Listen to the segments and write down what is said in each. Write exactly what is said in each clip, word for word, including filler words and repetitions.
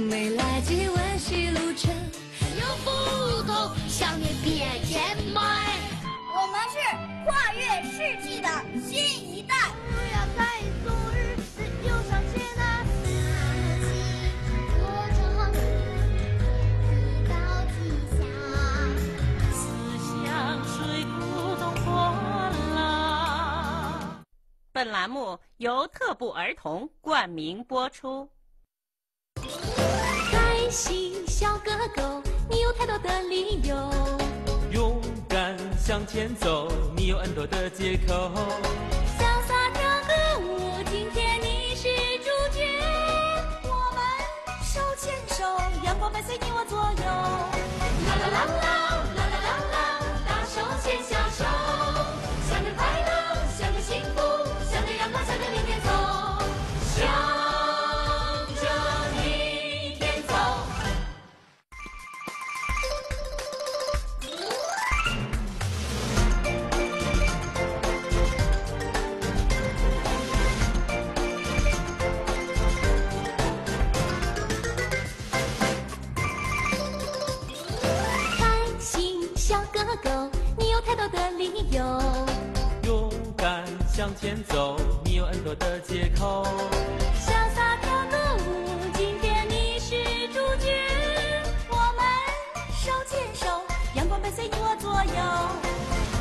没来及温习路程， 有斧头向你变天迈。 我们是跨越世纪的新一代。 不要在昨日的忧伤前啊，我唱一道吉祥，思乡水苦东波浪。 本栏目由特步儿童冠名播出。 开心小哥狗，你有太多的理由。 勇敢向前走，你有 N 多的借口。 潇洒跳个舞，今天你是主角。 我们手牵手，阳光伴随你我左右。 啦啦啦啦啦啦啦啦，大手牵小手，向着快乐，向着幸福，向着阳光，向着明天走，向着明天走。开心小哥狗，你有太多的理由。 勇敢向前走，你有 N 多的借口。 潇洒跳个舞，今天你是主角。 我们手牵手，阳光伴随你我左右。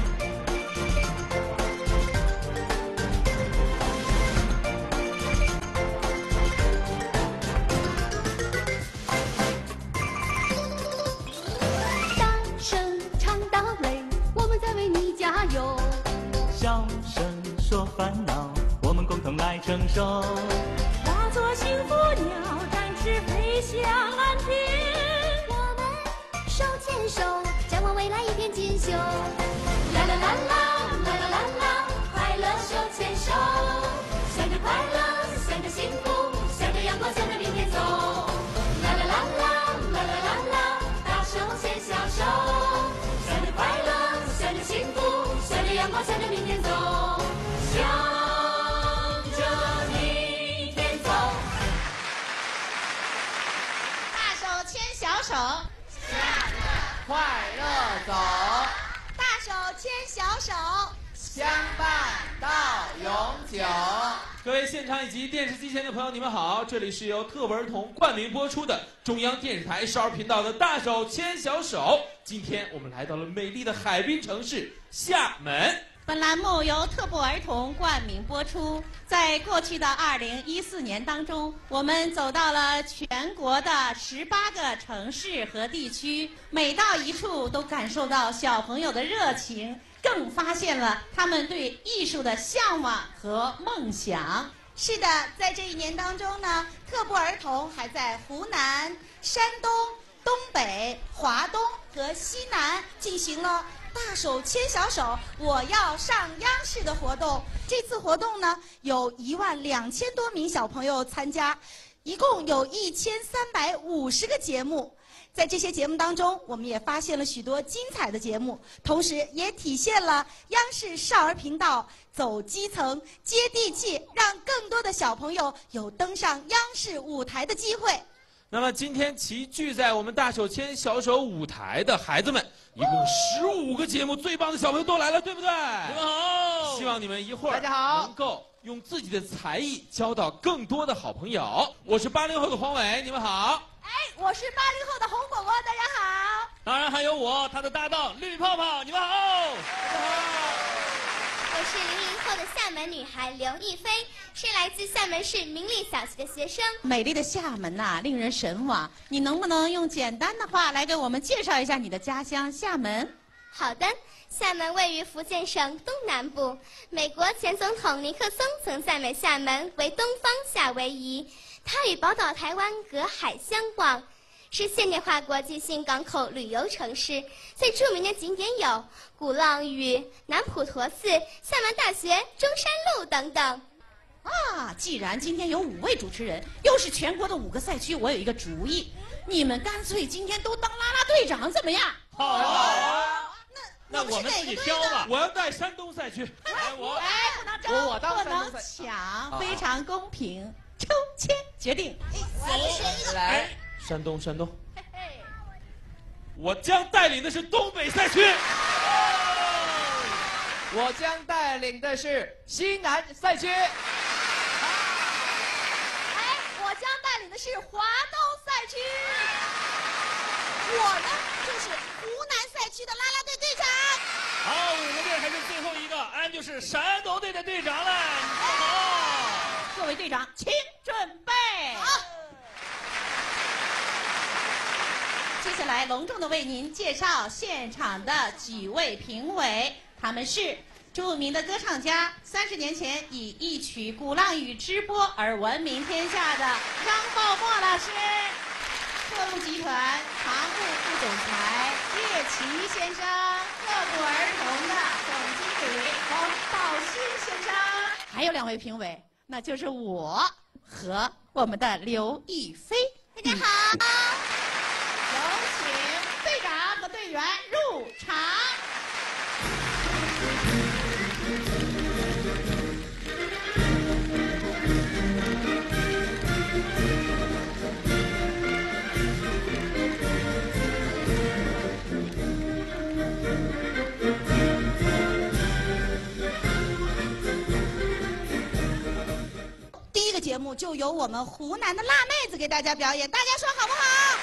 大声唱到累，我们在为你加油。 小声说烦恼，我们共同来承受。 化作幸福鸟，展翅飞向蓝天。 我们手牵手，展望未来一片锦绣。 啦啦啦啦啦啦啦啦，快乐手牵手，向着快乐，向着幸福，向着阳光，向着明天走。啦啦啦啦啦啦啦啦，大手牵小手，向着快乐，向着幸福，向着阳光，向着明天走，向着明天走。 大手牵小手， 快乐走， 大手牵小手， 相伴到永久。 各位现场以及电视机前的朋友，你们好！这里是由特步儿童冠名播出的中央电视台少儿频道的《大手牵小手》。今天我们来到了美丽的海滨城市厦门。 本栏目由特步儿童冠名播出。在过去的二零一四年当中，我们走到了全国的十八个城市和地区，每到一处都感受到小朋友的热情，更发现了他们对艺术的向往和梦想。 是的，在这一年当中呢，特步儿童还在湖南、山东、东北、华东和西南进行了大手牵小手，我要上央视的活动。这次活动呢，有一万两千多名小朋友参加，一共有一千三百五十个节目。在这些节目当中，我们也发现了许多精彩的节目，同时也体现了央视少儿频道走基层、接地气，让更多的小朋友有登上央视舞台的机会。 那么今天齐聚在我们大手牵小手舞台的孩子们，一共十五个节目，最棒的小朋友都来了，对不对？你们好！希望你们一会儿大家好能够用自己的才艺教导更多的好朋友。我是八零后的黄伟，你们好。 哎，我是八零后的红果果，大家好。 当然还有我，他的搭档绿泡泡，你们好。大家好。 我是零零后的厦门女孩刘亦菲，是来自厦门市明利小学的学生。 美丽的厦门呐、啊，令人神往。你能不能用简单的话来给我们介绍一下你的家乡厦门？ 好的，厦门位于福建省东南部。美国前总统尼克松曾赞美厦门为东方夏威夷，它与宝岛台湾隔海相望，是现代化国际性港口旅游城市。最著名的景点有鼓浪屿、南普陀寺、厦门大学、中山路等等。 啊，既然今天有五位主持人，又是全国的五个赛区，我有一个主意，你们干脆今天都当啦啦队长怎么样？ 好啊！好啊！ 那我们自己挑吧。我要带山东赛区。 哎， 我哎，不能争， 我我当不能山东赛抢，非常公平。抽签决定。 我要选一个。 哎， 山东，山东。我将带领的是东北赛区。 我将带领的是西南赛区。哎， 我将带领的是华东赛区。我呢，就是湖南赛区的啦啦队队长。 好，我们这还是最后一个，俺就是山东队的队长了。好， 各位队长，请准备。 好。 接下来隆重的为您介绍现场的几位评委，他们是著名的歌唱家，三十年前以一曲《鼓浪屿》直播而闻名天下的张爆墨老师，特路集团常务副总裁叶琦先生，特步儿童的总经理王宝新先生，还有两位评委，那就是我和我们的刘亦菲。 大家好。 有请队长和队员入场。 第一个节目就由我们湖南的辣妹子给大家表演，大家说好不好？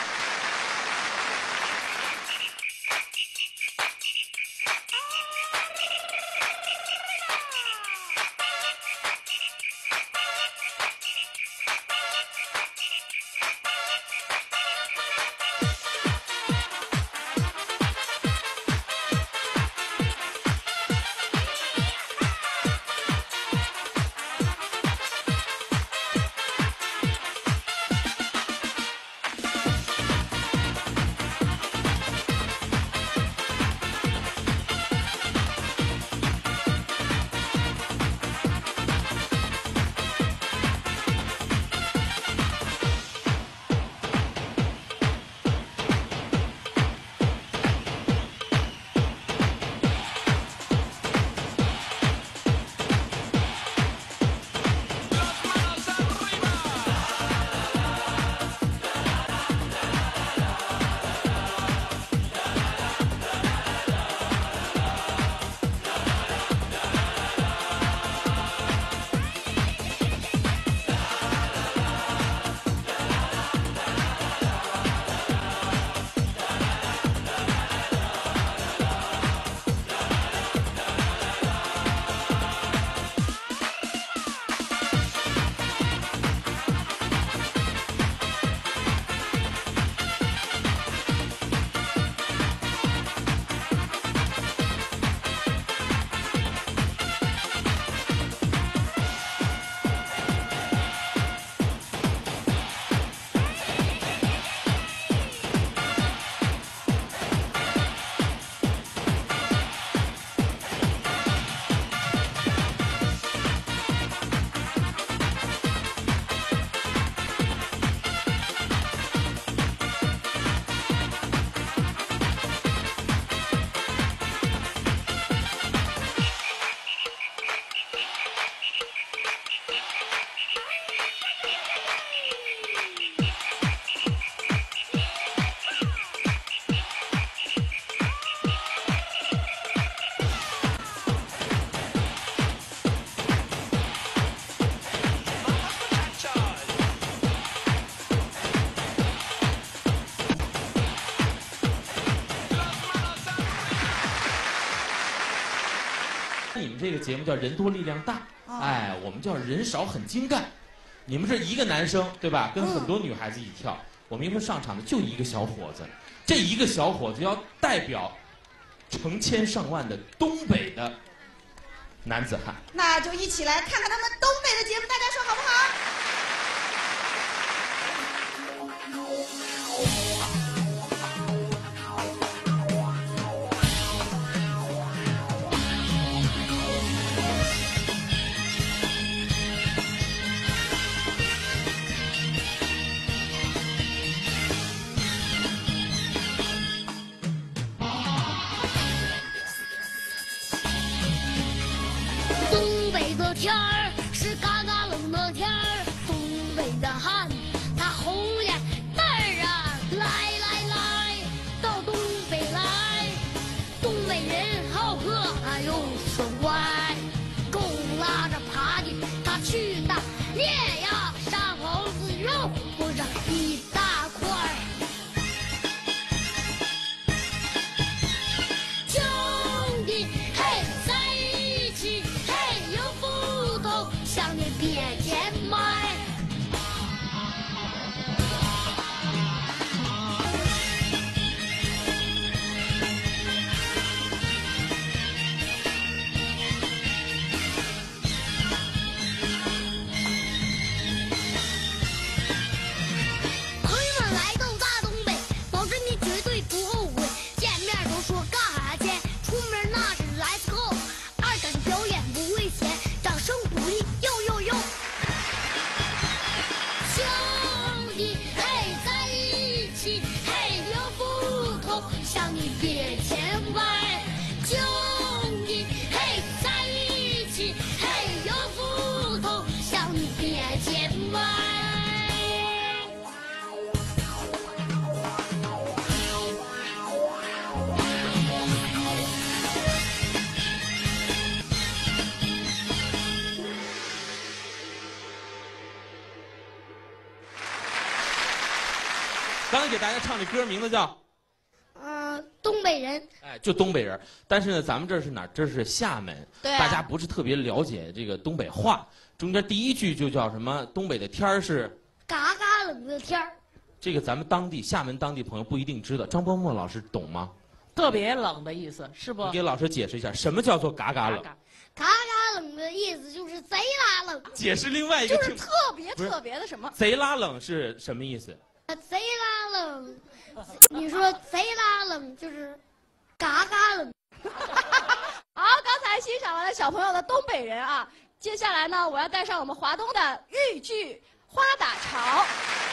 你们这个节目叫人多力量大，哦、哎，我们叫人少很精干。你们这一个男生对吧？跟很多女孩子一起跳，嗯、我们一会儿上场的就一个小伙子，这一个小伙子要代表成千上万的东北的男子汉。 那就一起来看看他们东北的节目，大家说好不好？ 天儿是嘎嘎冷的天儿，东北的汉他红脸蛋儿啊， 刚才给大家唱的歌名字叫， 嗯、呃，东北人。 哎，就东北人。但是呢，咱们这是哪儿？这是厦门， 对、啊， 大家不是特别了解这个东北话。中间第一句就叫什么？东北的天儿是嘎嘎冷的天儿。 这个咱们当地厦门当地朋友不一定知道，张伯莫老师懂吗？ 特别冷的意思是不？ 你给老师解释一下，什么叫做嘎嘎冷？ 嘎嘎冷的意思就是贼拉冷。 解释另外一个， 就是特别特别的什么？ 贼拉冷是什么意思？ 贼拉冷，你说贼拉冷就是嘎嘎冷。 好，刚才欣赏完了小朋友的东北人啊，接下来呢，我要带上我们华东的豫剧花打潮。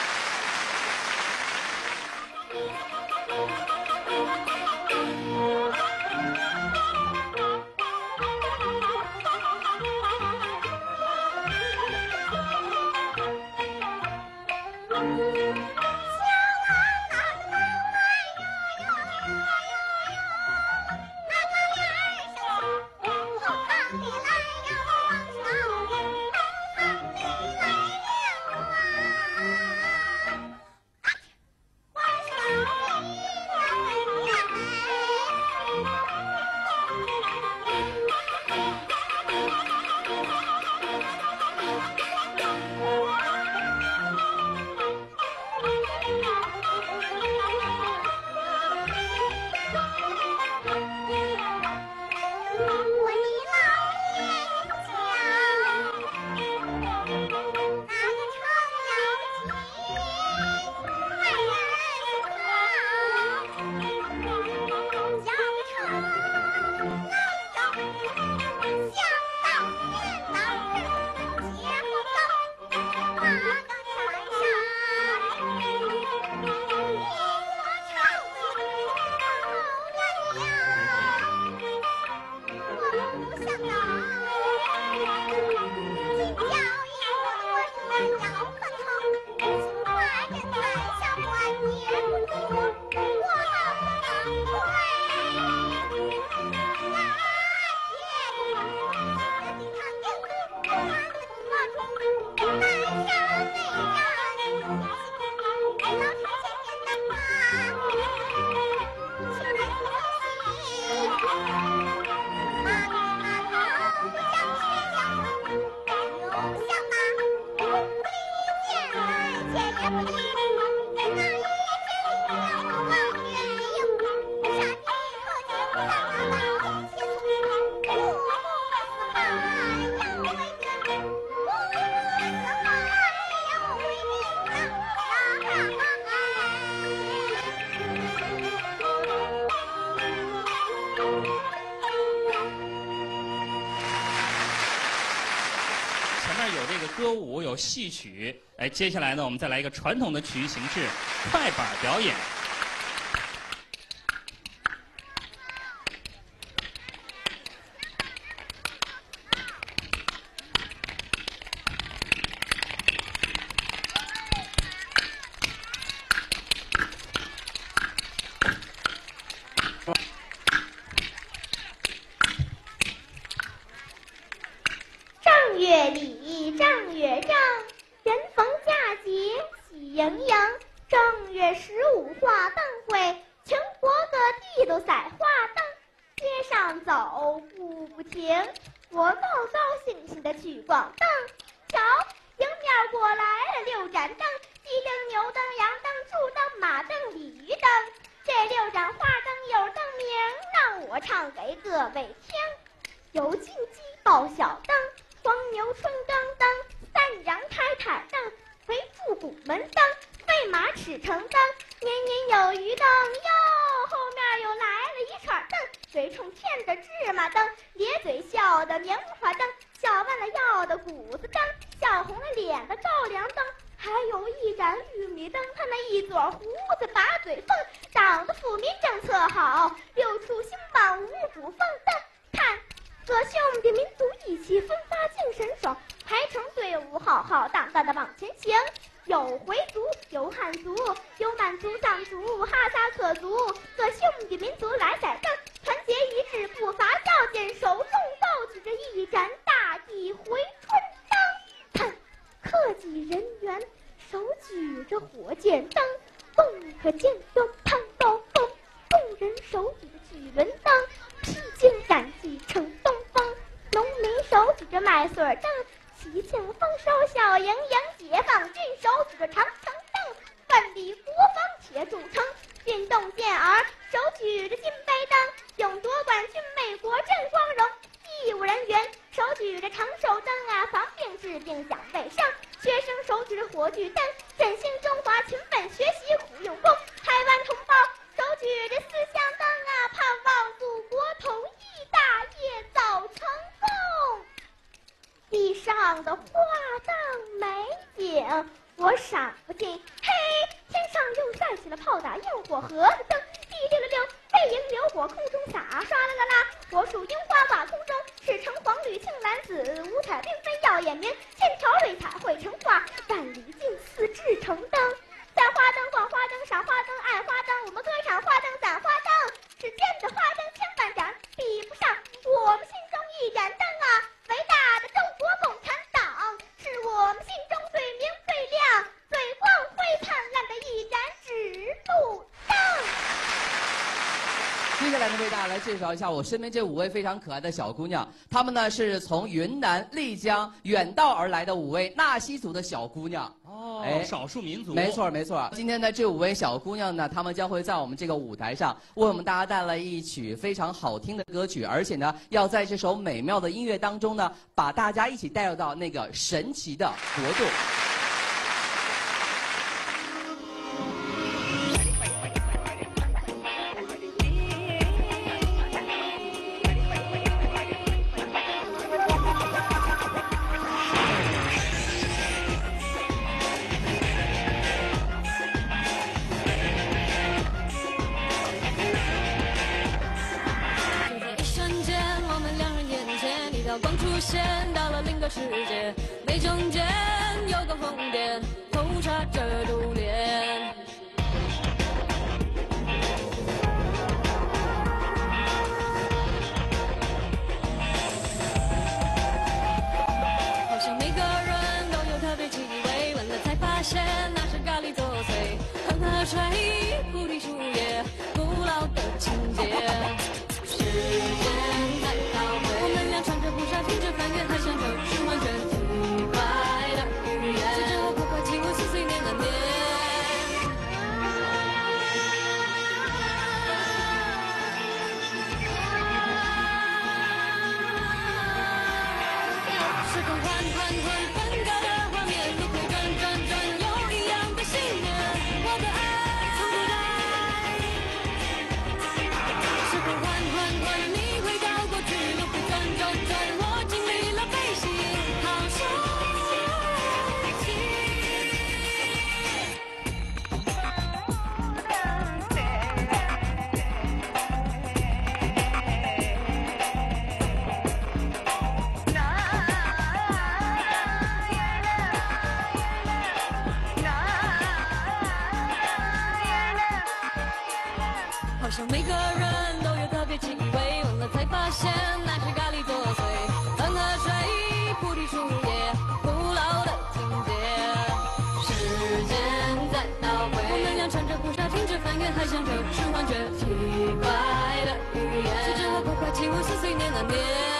歌舞有戏曲，哎，接下来呢，我们再来一个传统的曲艺形式——快板表演。 正月里正月正，人逢佳节喜盈盈。正月十五花灯会，全国各地都赛花灯，街上走步不停，我高高兴兴的去逛灯。瞧，迎面过来了六盏灯，鸡灯、牛灯、羊灯、猪灯、马灯、鲤鱼灯。这六盏花灯有灯名，让我唱给各位听。有金鸡报晓灯，黄牛春耕灯，三羊开台灯，肥猪拱门灯，飞马驰骋灯，年年有余灯哟。后面又来了一串灯，嘴冲天的芝麻灯，咧嘴笑的棉花灯，笑弯了腰的谷子灯，笑红了脸的高粱灯，还有一盏玉米灯，他那一撮胡子把嘴风，党的富民政策好，六畜兴旺五谷丰登。看，各兄弟民族一起奋发精神爽，排成队伍浩浩荡荡的往前行。有回族，有汉族，有满族、藏族、哈萨克族，各兄弟民族来赛灯，团结一致，步伐较坚守，拥抱举着一盏大地回春灯。看，科技人员手举着火箭灯，动可见端盘刀锋，众人手举着巨轮当，披荆斩棘逞东风，农民手举着麦穗当，齐庆丰收笑盈盈，解放军手举着长城灯，万里国防铁铸成，运动健儿手举着金杯当，勇夺冠军美国真光荣，医务人员手举着长寿灯啊，防病治病讲卫生，学生手举着火炬灯，振兴中华勤奋学习苦用功，台湾同胞手举着思想灯啊，盼望祖国统一大业早成功。地上的花灯美景我赏不尽，嘿，天上又闪起了炮打焰火盒子灯，滴溜溜溜，飞萤流火空中洒，唰啦啦啦，火树樱花挂空中，赤橙黄绿青蓝紫，五彩缤纷耀眼明，千条瑞彩绘成画，万里金丝织成灯。散花灯放花灯，赏花灯爱花灯，我们歌唱花灯攒花灯，世间的花灯千万盏，比不上我们心中一盏灯啊！伟大的中国共产党是我们心中最明最亮最光辉灿烂的一盏指路灯。 接下来呢，为大家来介绍一下我身边这五位非常可爱的小姑娘，她们呢是从云南丽江远道而来的五位纳西族的小姑娘。 哦， 哎少数民族。 没错没错。今天呢，这五位小姑娘呢，她们将会在我们这个舞台上为我们大家带来一曲非常好听的歌曲，而且呢，要在这首美妙的音乐当中呢，把大家一起带入到那个神奇的国度。 光出现到了另个世界，眉中间有个红点，头插着珠帘。好像每个人都有特别气味，闻了才发现那是咖喱作祟。恒河水，菩提树叶，古老的情节。时间在倒退，我们俩穿着布纱，听着翻越，还想着是完全体外的语言。时间和破坏起我岁岁年的年。时空缓缓缓分割的画面，轮回转转转，有一样的信念，我的爱从不改。时空缓缓缓，你回到过去，轮回转转转，我经历了悲喜，好熟悉。好像每个人都有特别气味，闻了才发现那是咖喱作祟。恒河水，菩提树叶，古老的情节。时间在倒退，我们俩穿着布纱，听着翻越，还想着是幻觉，奇怪的语言。时间和破坏起我岁岁年的年。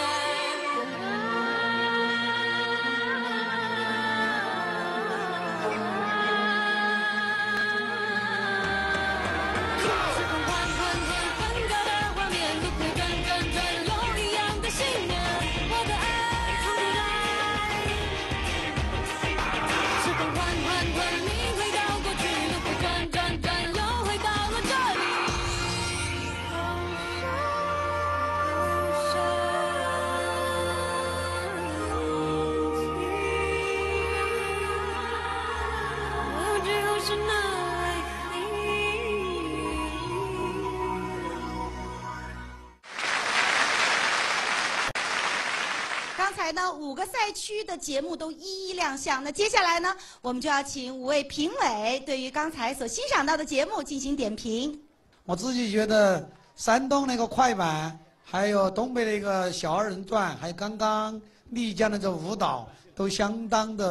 刚才呢，五个赛区的节目都一一亮相。那接下来呢，我们就要请五位评委对于刚才所欣赏到的节目进行点评。 我自己觉得山东那个快板，还有东北那个小二人转，还有刚刚丽江的这舞蹈，都相当的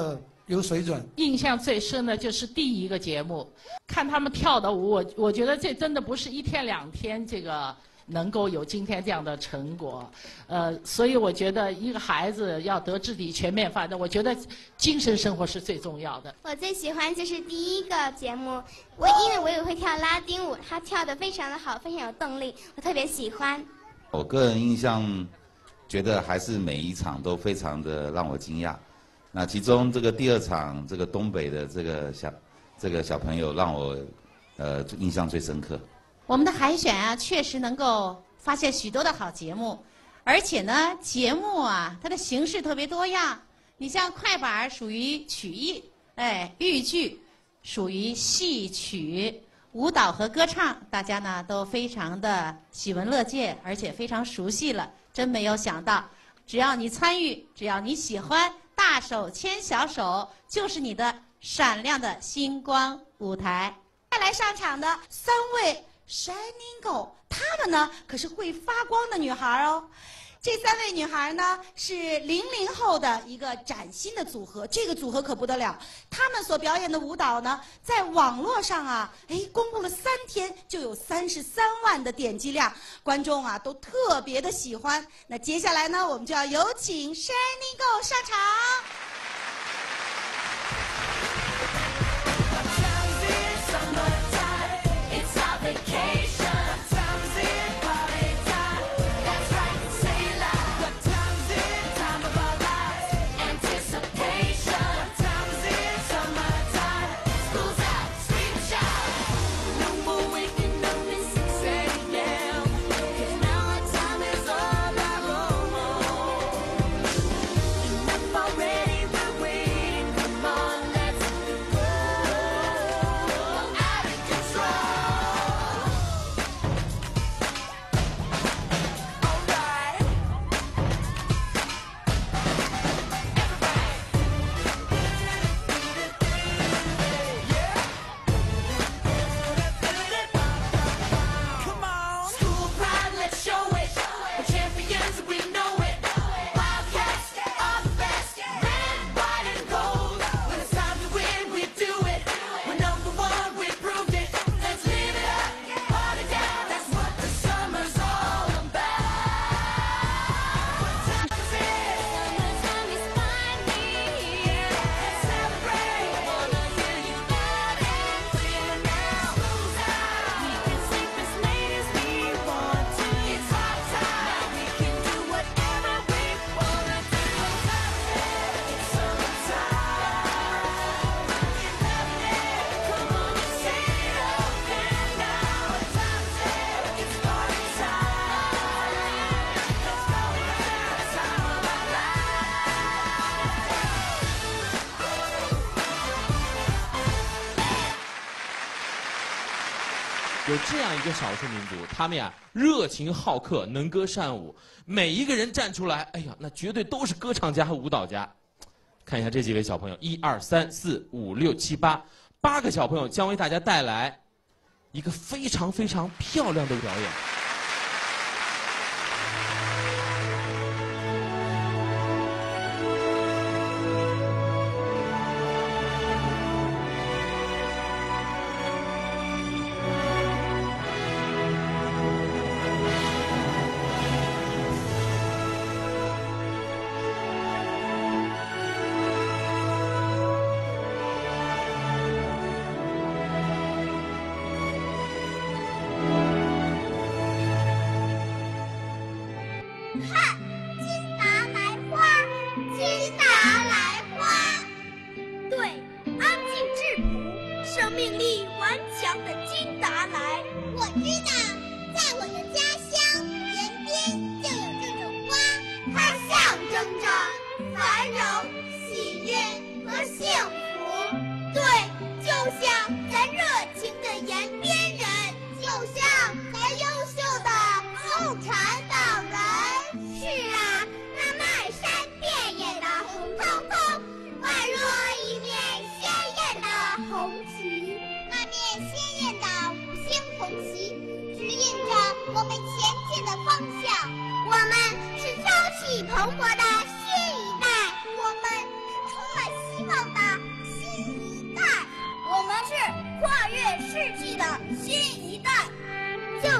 有水准。 印象最深的就是第一个节目，看他们跳的舞，我我觉得这真的不是一天两天这个能够有今天这样的成果，呃，所以我觉得一个孩子要得智体全面发展，我觉得精神生活是最重要的。 我最喜欢就是第一个节目，我因为我也会跳拉丁舞，他跳得非常的好，非常有动力，我特别喜欢。 我个人印象，觉得还是每一场都非常的让我惊讶。那其中这个第二场，这个东北的这个小这个小朋友让我呃印象最深刻。 我们的海选啊，确实能够发现许多的好节目，而且呢，节目啊，它的形式特别多样。你像快板属于曲艺，哎，豫剧属于戏曲，舞蹈和歌唱，大家呢都非常的喜闻乐见，而且非常熟悉了。真没有想到，只要你参与，只要你喜欢，大手牵小手就是你的闪亮的星光舞台。 再来上场的三位 Shining Girl， 她们呢可是会发光的女孩哦。这三位女孩呢是零零后的一个崭新的组合，这个组合可不得了。她们所表演的舞蹈呢，在网络上啊，哎，公布了三天就有三十三万的点击量，观众啊都特别的喜欢。那接下来呢，我们就要有请 Shining Girl 上场。 有这样一个少数民族，他们呀热情好客，能歌善舞，每一个人站出来，哎呀，那绝对都是歌唱家和舞蹈家。看一下这几位小朋友，一二三四五六七八，八个小朋友将为大家带来一个非常非常漂亮的表演。 看，金达莱花，金达莱花。对，安静质朴、生命力顽强的金达莱。我知道，在我的家乡延边就有这种花，它象征着繁荣、喜悦和幸福。对，就像咱热情的延边人，就像咱优秀的共产党人。是啊，那漫山遍野的红彤彤，宛若一面鲜艳的红旗。那面鲜艳的五星红旗，指引着我们前进的方向。我们是朝气蓬勃的新一代，我们是充满希望的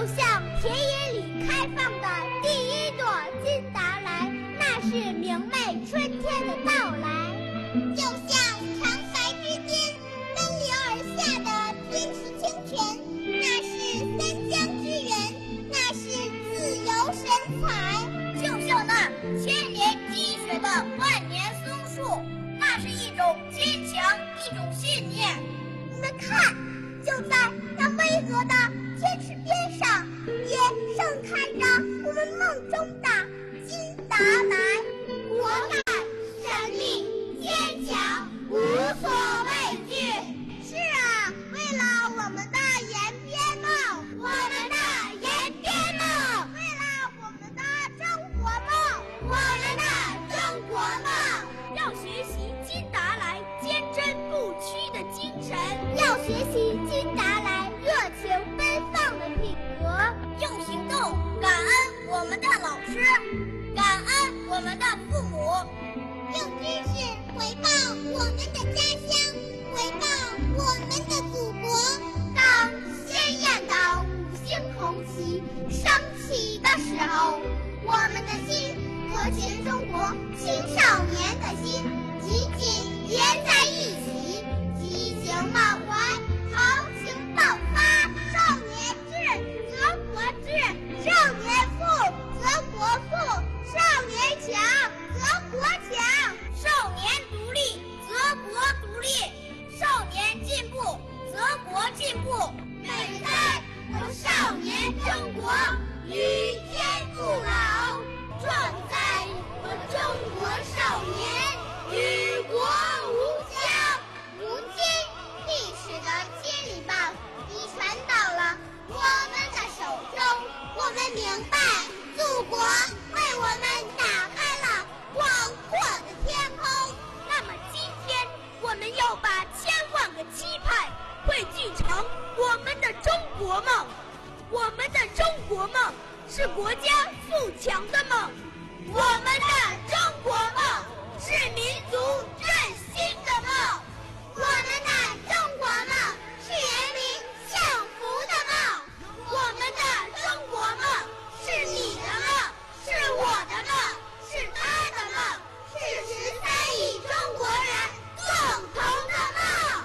像田野里开放的第一朵金达莱，那是明媚春天的到来。就像长白之间奔流而下的天池清泉，那是三江之源，那是自由神采。就像那千年积雪的万年松树，那是一种坚强，一种信念。你们看，就在那巍峨的天池边上，也盛开着我们梦中的金达莱。果敢、神秘、坚强，无所畏惧。是啊，为了我们的延边梦，我们的延边梦，为了我们的中国梦，我们的中国梦。要学习金达莱坚贞不屈的精神，要学习金达莱热情奔放的品格，用行动感恩我们的老师，感恩我们的父母，用知识回报我们的家乡，回报我们的祖国。当鲜艳的五星红旗升起的时候，我们的心和全中国青少年的心紧紧连在一起，激情满怀，豪情爆发。少年智则国智，少年富则国富，少年强则国强，少年独立则国独立，少年进步则国进步。美哉，我少年中国与天不老！壮哉，我中国少年与国无疆！如今，历史的千里棒已传到了我们的手中，我们明白，祖国为我们打开了广阔的天空。那么今天，我们要把千万个期盼汇聚成我们的中国梦。我们的中国梦是国家富强的梦，我们的中国梦是民族振兴的梦，我们的中国梦是人民幸福的梦，我们的中国梦是你的梦，是我的梦，是他的梦，是十三亿中国人共同的梦。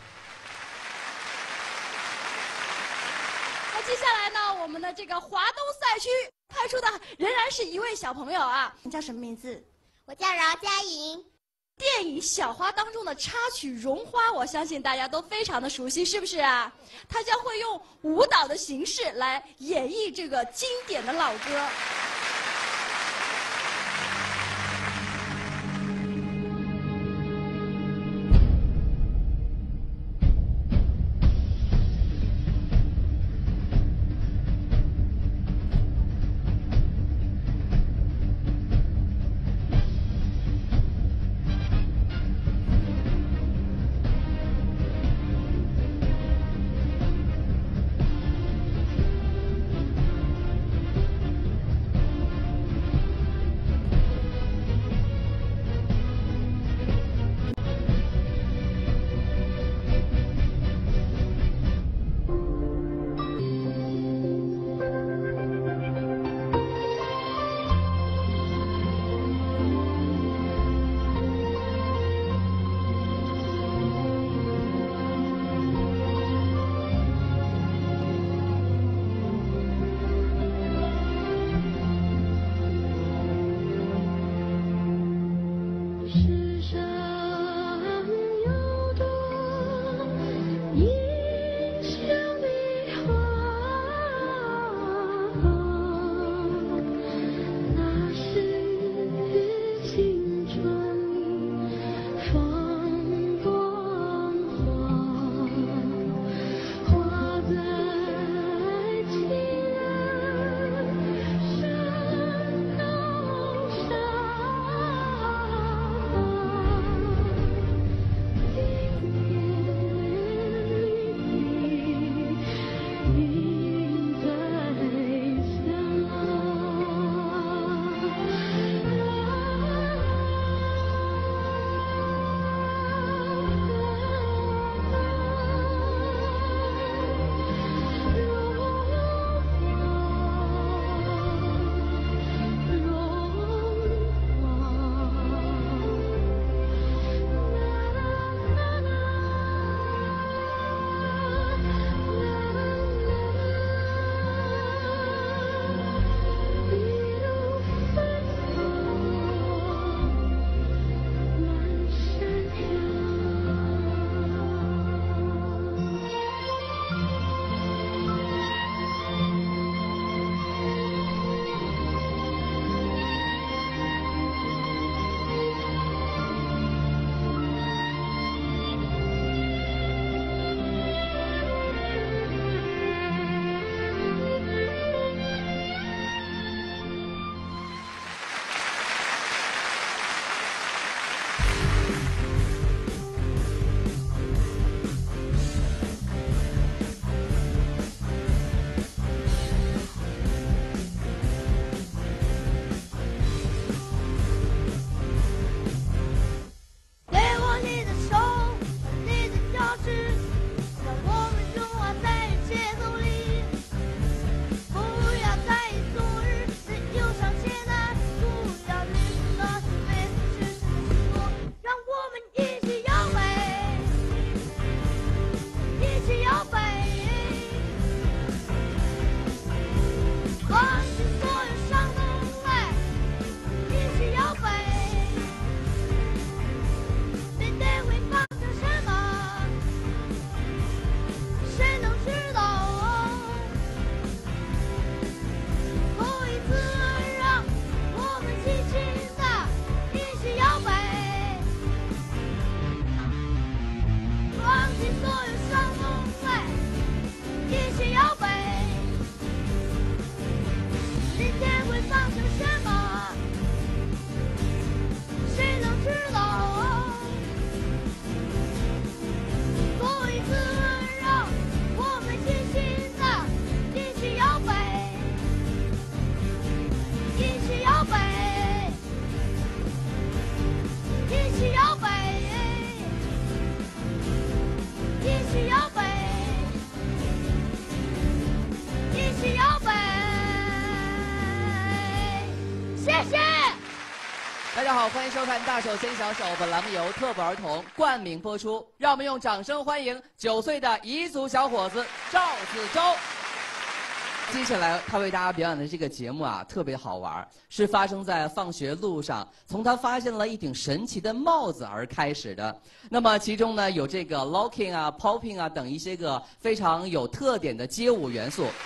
那接下来呢，我们的这个华东赛区派出的仍然是一位小朋友啊，你叫什么名字？ 我叫饶佳莹。 电影《小花》当中的插曲《绒花》，我相信大家都非常的熟悉，是不是啊？他将会用舞蹈的形式来演绎这个经典的老歌。 大家好，欢迎收看《大手牵小手》，本栏目由特步儿童冠名播出。让我们用掌声欢迎九岁的彝族小伙子赵子洲。接下来他为大家表演的这个节目啊，特别好玩，是发生在放学路上，从他发现了一顶神奇的帽子而开始的。那么其中呢，有这个 locking 啊、popping 啊等一些个非常有特点的街舞元素。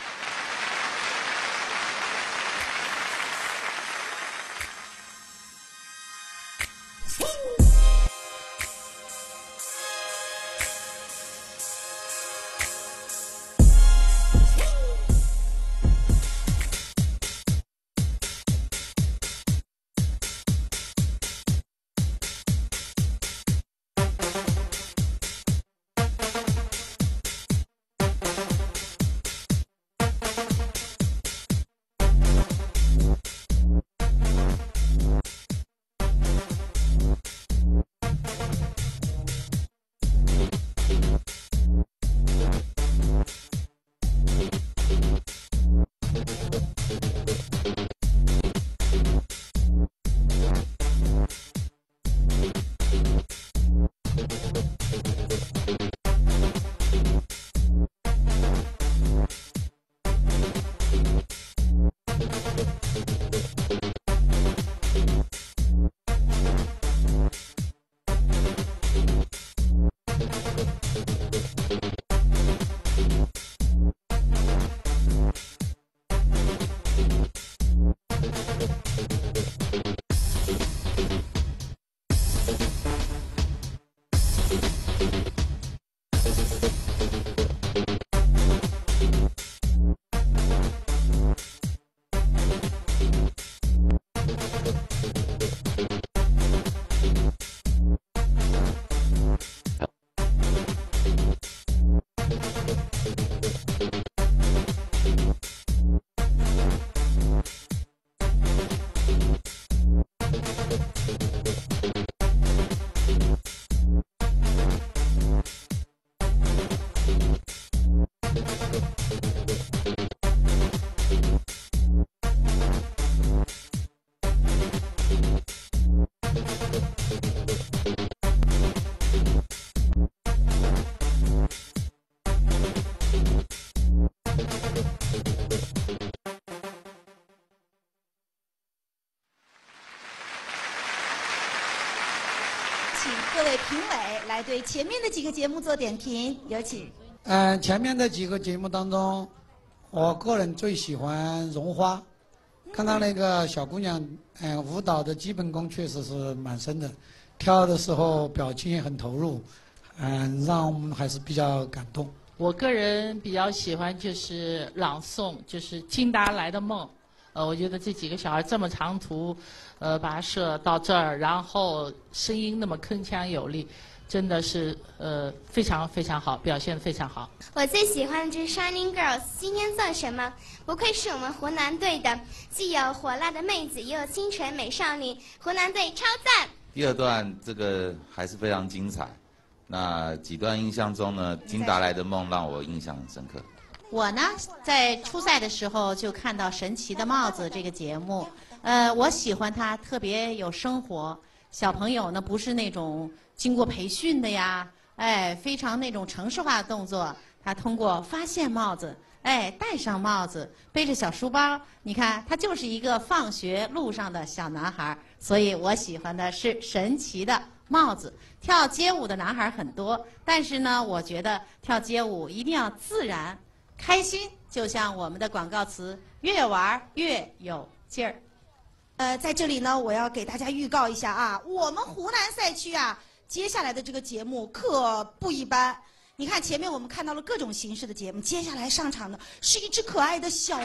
各位评委来对前面的几个节目做点评，有请。 嗯、呃，前面的几个节目当中，我个人最喜欢绒花。看到那个小姑娘，嗯、呃，舞蹈的基本功确实是蛮深的，跳的时候表情也很投入，嗯、呃，让我们还是比较感动。 我个人比较喜欢就是朗诵，就是金达莱的梦。呃，我觉得这几个小孩这么长途，呃，跋涉到这儿，然后声音那么铿锵有力，真的是呃非常非常好，表现得非常好。 我最喜欢的就是 Shining Girls， 今天算什么？不愧是我们湖南队的，既有火辣的妹子，也有清纯美少女，湖南队超赞！ 第二段这个还是非常精彩，那几段印象中呢，金达莱的梦让我印象很深刻。 我呢，在初赛的时候就看到《神奇的帽子》这个节目，呃，我喜欢它特别有生活。小朋友呢，不是那种经过培训的呀，哎，非常那种程式化的动作。他通过发现帽子，哎，戴上帽子，背着小书包，你看，他就是一个放学路上的小男孩。所以我喜欢的是《神奇的帽子》。跳街舞的男孩很多，但是呢，我觉得跳街舞一定要自然。开心，就像我们的广告词，越玩越有劲儿。 呃，在这里呢，我要给大家预告一下啊，我们湖南赛区啊，接下来的这个节目可不一般。你看前面我们看到了各种形式的节目，接下来上场的是一只可爱的小猫。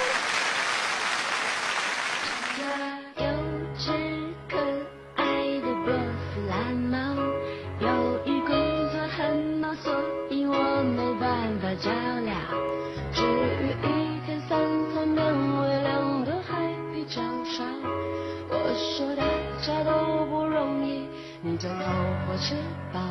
有只可爱的波斯蓝猫，由于工作很忙，所以我没办法照料。至于一天三餐勉为两顿还比较少，我说大家都不容易，你就够我吃饱。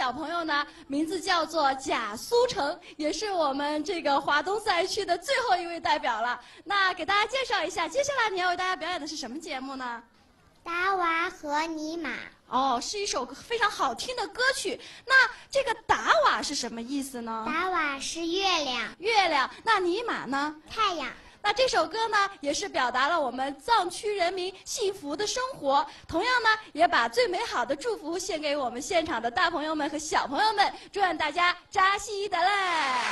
小朋友呢，名字叫做贾苏成，也是我们这个华东赛区的最后一位代表了。那给大家介绍一下，接下来你要为大家表演的是什么节目呢？ 达娃和尼玛。 哦，是一首非常好听的歌曲。那这个达瓦是什么意思呢？ 达瓦是月亮， 月亮。那尼玛呢？ 太阳。 那这首歌呢，也是表达了我们藏区人民幸福的生活，同样呢，也把最美好的祝福献给我们现场的大朋友们和小朋友们，祝愿大家扎西德勒。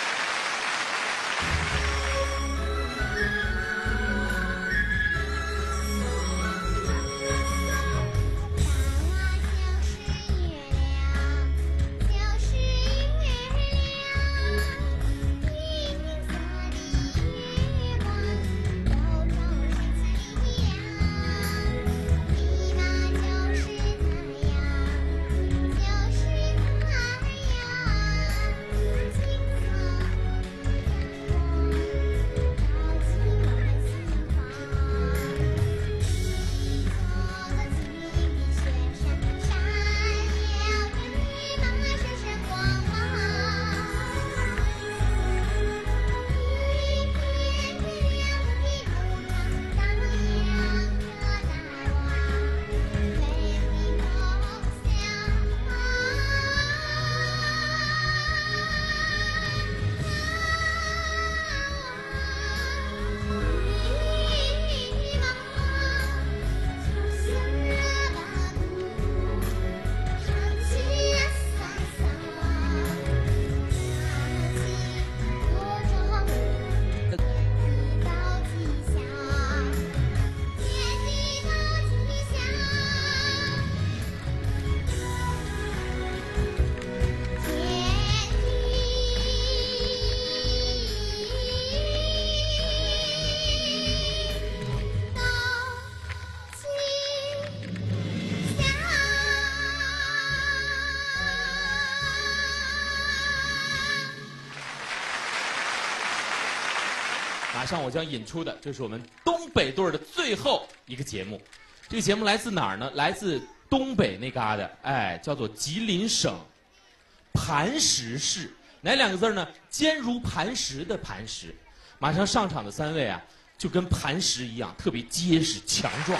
马上我将引出的，这是我们东北队的最后一个节目。这个节目来自哪儿呢？来自东北那嘎达，哎，叫做吉林省磐石市。哪两个字呢？坚如磐石的磐石。马上上场的三位啊，就跟磐石一样，特别结实强壮。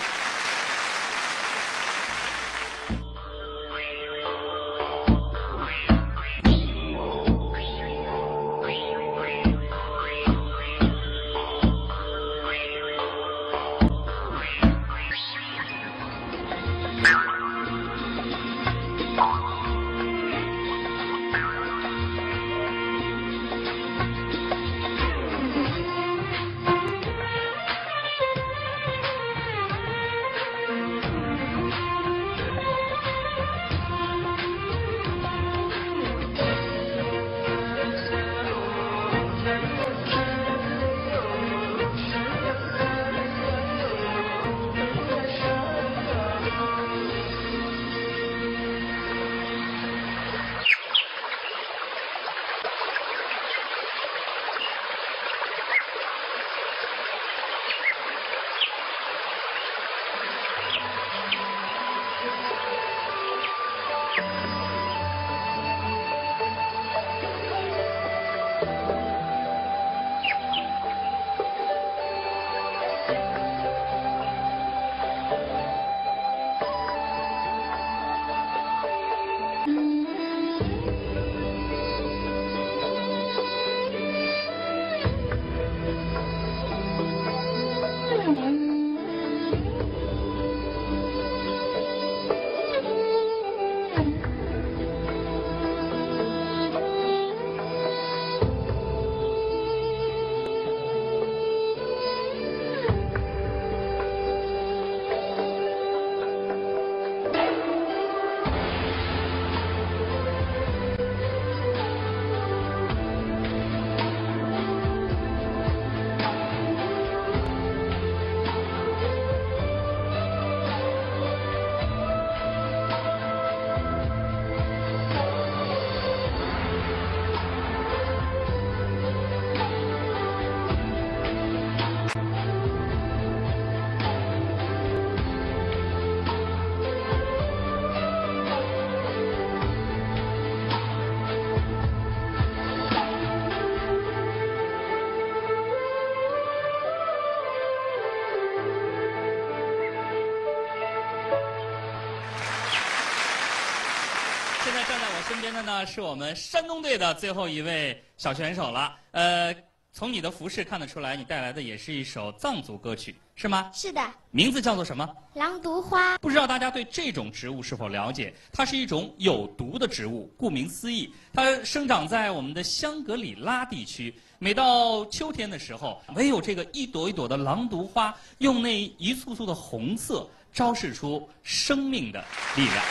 边的呢是我们山东队的最后一位小选手了。呃，从你的服饰看得出来，你带来的也是一首藏族歌曲，是吗？ 是的。 名字叫做什么？ 狼毒花。 不知道大家对这种植物是否了解？它是一种有毒的植物，顾名思义，它生长在我们的香格里拉地区。每到秋天的时候，唯有这个一朵一朵的狼毒花，用那一簇簇的红色，昭示出生命的力量。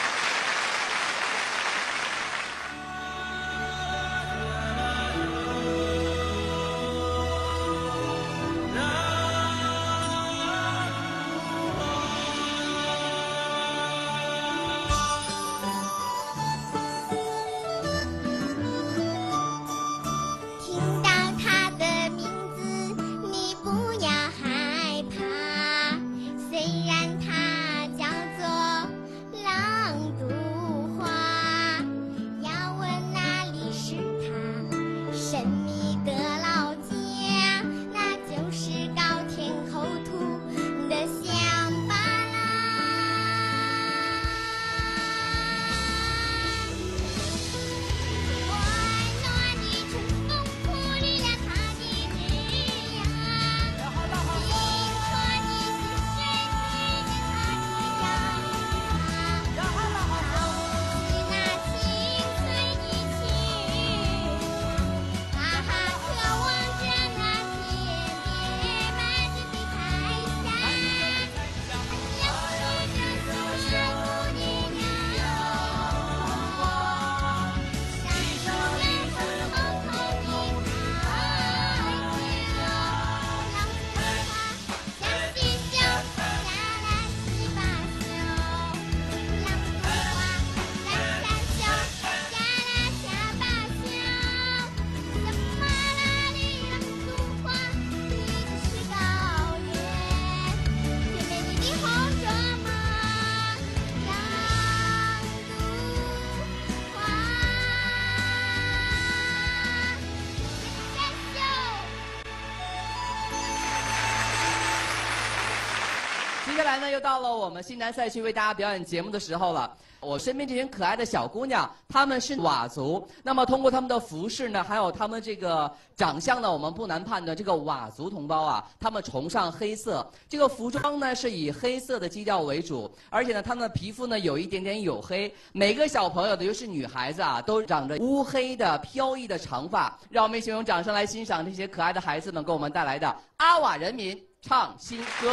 接下来呢，又到了我们西南赛区为大家表演节目的时候了。我身边这群可爱的小姑娘，她们是佤族。那么通过她们的服饰呢，还有她们这个长相呢，我们不难判断，这个佤族同胞啊，她们崇尚黑色。这个服装呢是以黑色的基调为主，而且呢，她们的皮肤呢有一点点黝黑。每个小朋友，尤其是女孩子啊，都长着乌黑的飘逸的长发。让我们一起用掌声来欣赏这些可爱的孩子们给我们带来的阿佤人民唱新歌。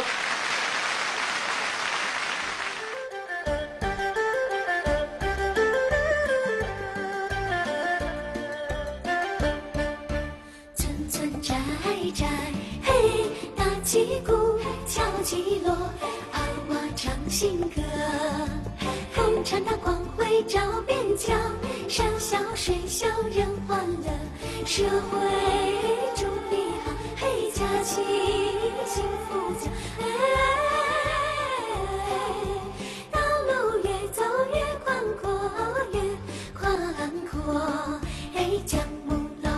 击鼓敲击锣，阿佤唱新歌。红尘的光辉照边疆，山小水小人欢乐，社会主义好，嘿家齐幸福家。道路越走越宽阔，越宽阔，嘿江木罗。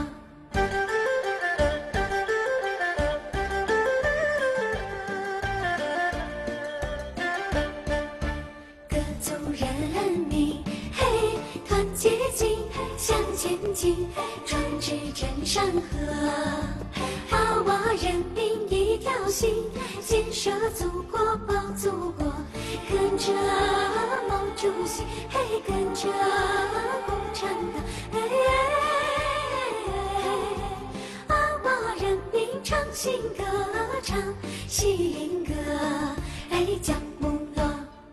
向前进，壮志镇山河。阿佤人民一条心，建设祖国保祖国。跟着毛主席，嘿，跟着共产党，哎，阿佤人民唱新歌，唱新歌，哎，江木罗。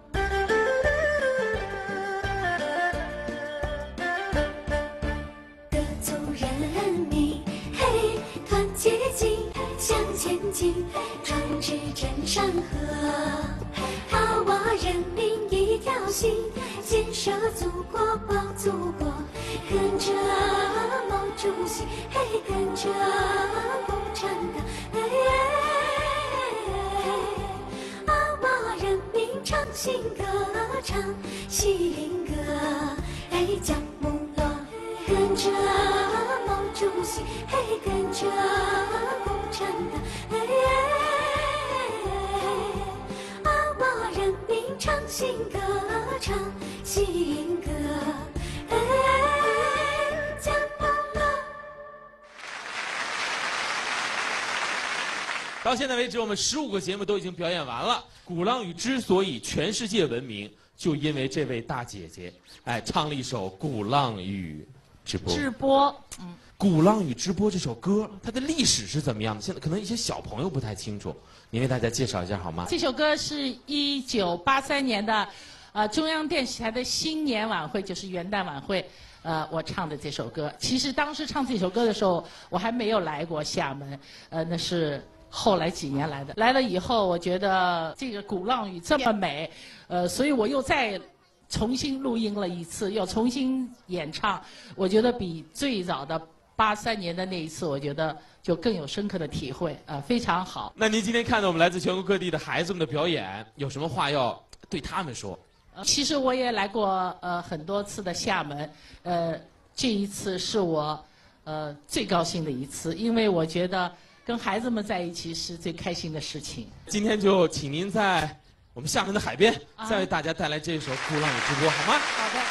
向前进，壮志镇山河。阿佤人民一条心，建设祖国保祖国。跟着毛主席，嘿，跟着共产党，哎，阿佤人民唱新歌，唱新歌，哎，江木罗。跟着毛主席，嘿，跟着共产党，哎，阿佤人民唱新歌，唱新歌，哎。 到现在为止，我们十五个节目都已经表演完了。鼓浪屿之所以全世界闻名，就因为这位大姐姐，哎，唱了一首《鼓浪屿直播》。 直播，嗯。 鼓浪屿直播这首歌，它的历史是怎么样的？现在可能一些小朋友不太清楚，您为大家介绍一下好吗？ 这首歌是一九八三年的，呃，中央电视台的新年晚会，就是元旦晚会，呃，我唱的这首歌。其实当时唱这首歌的时候，我还没有来过厦门，呃，那是后来几年来的。来了以后，我觉得这个鼓浪屿这么美，呃，所以我又再重新录音了一次，又重新演唱。我觉得比最早的八三年的那一次，我觉得就更有深刻的体会，呃，非常好。 那您今天看到我们来自全国各地的孩子们的表演，有什么话要对他们说？ 呃、其实我也来过呃很多次的厦门，呃，这一次是我呃最高兴的一次，因为我觉得跟孩子们在一起是最开心的事情。 今天就请您在我们厦门的海边，啊、再为大家带来这首《鼓浪屿直播》，好吗？ 好的。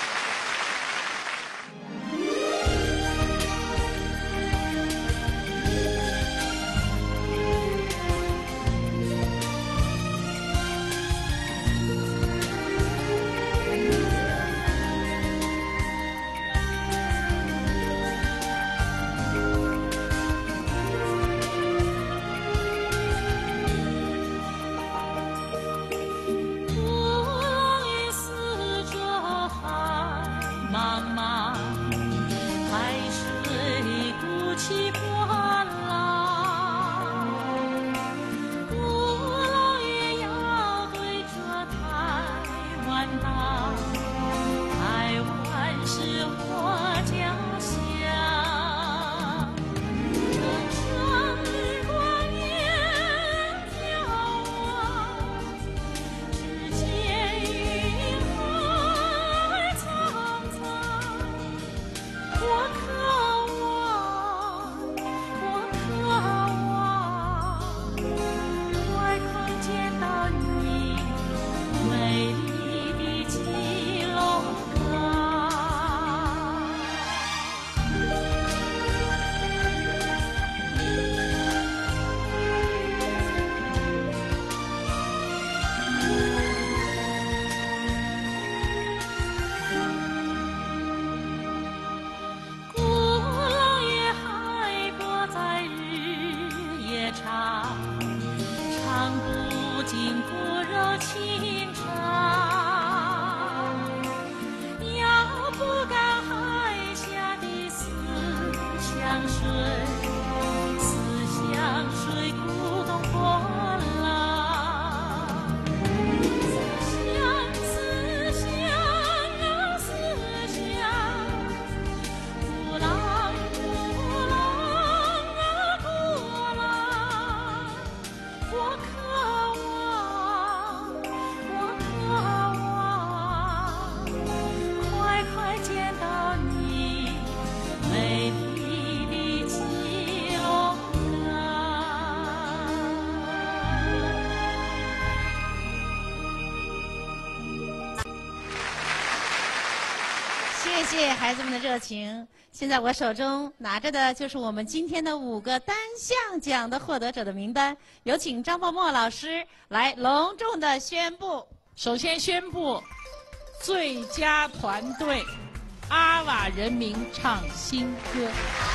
谢谢孩子们的热情。现在我手中拿着的就是我们今天的五个单项奖的获得者的名单，有请张默默老师来隆重的宣布。 首先宣布，最佳团队阿瓦人民唱新歌，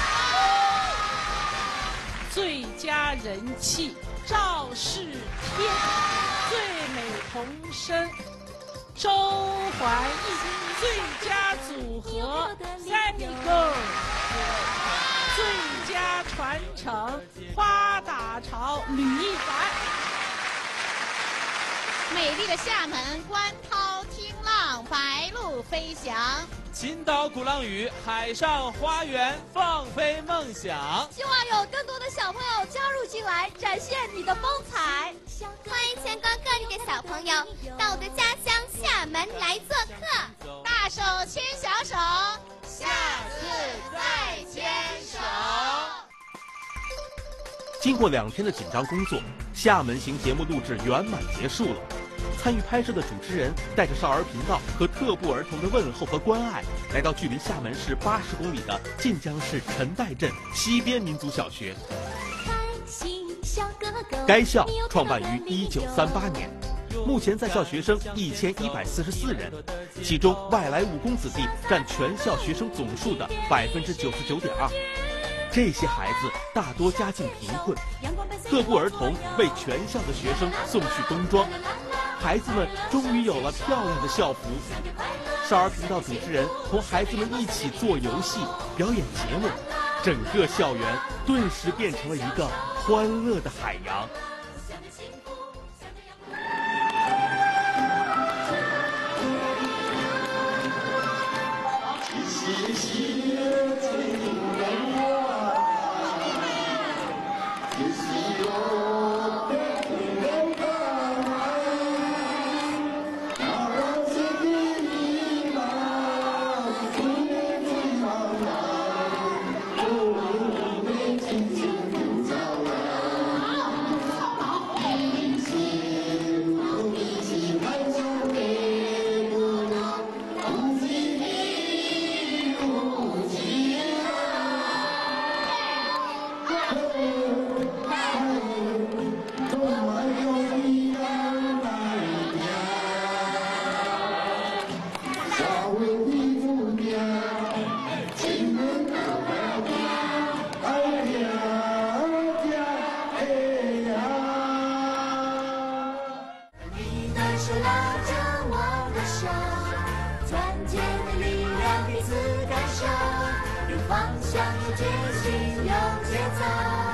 最佳人气赵世天，最美童声周怀义，最佳组合 Sunny Girl， 最佳传承花打潮吕一凡。 美丽的厦门，观涛听浪，白鹭飞翔。 青岛鼓浪屿，海上花园，放飞梦想。 希望有更多的小朋友加入进来，展现你的风采。 欢迎全国各地的小朋友到我的家乡厦门来做客， 大手牵小手，下次再牵手。 经过两天的紧张工作，厦门行节目录制圆满结束了。参与拍摄的主持人带着少儿频道和特步儿童的问候和关爱，来到距离厦门市八十公里的晋江市陈岱镇西边民族小学。 开心小歌该校创办于一九三八年，目前在校学生一千一百四十四人，其中外来务工子弟占全校学生总数的百分之九十九点二。这些孩子大多家境贫困，特步儿童为全校的学生送去冬装，孩子们终于有了漂亮的校服。少儿频道主持人同孩子们一起做游戏、表演节目，整个校园顿时变成了一个欢乐的海洋。 有方向，有决心，有节奏。